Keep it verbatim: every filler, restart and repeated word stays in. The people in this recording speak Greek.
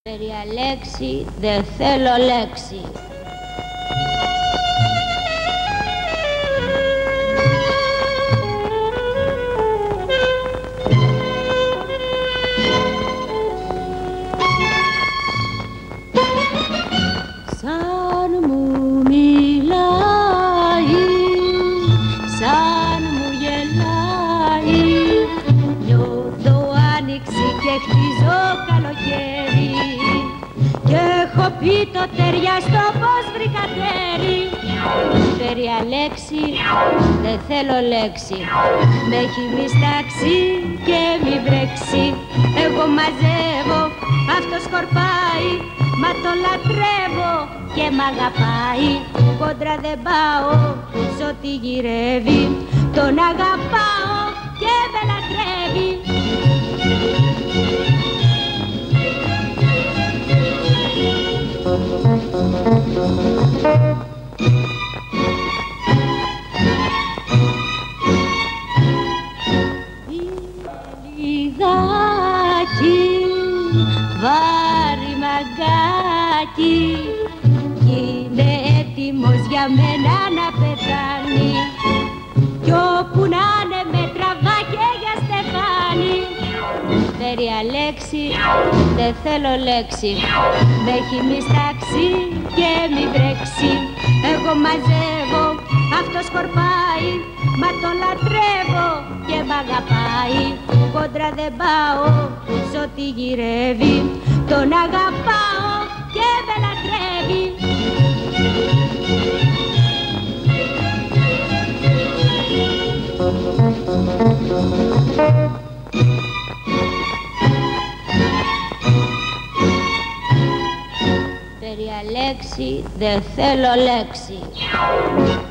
Περία λέξη, δεν θέλω λέξη. Σαν μου μιλάει, σαν μου γελάει, νιώθω άνοιξη και χτίζω καλοκαίρι. Κι έχω πει το ταιριαστό πως βρήκα τέρι. Περία λέξη, δεν θέλω λέξη. Με έχει μιστάξει και μη βρέξει. Εγώ μαζεύω, αυτός σκορπάει, μα το λατρεύω και μ' αγαπάει. Κόντρα δεν πάω σ' ό,τι γυρεύει. Τον αγαπάω και με λατρεύει. Λιγάκι, βάρη μαγκάκι, είναι έτοιμος για μένα να πεθάνει. Κι όπου να είναι με τραβά και για στεφάνι. Περία λέξη, δεν θέλω λέξη. Με έχει μιστάξει και μη βρέξει. Εγώ μαζεύω, αυτός σκορπάει, μα το λατρεύω και μ' αγαπάει. Κόντρα δεν πάω σ' ό,τι γυρεύει. Τον αγαπάω και με λατρεύει. Περία λέξη, δεν θέλω λέξη.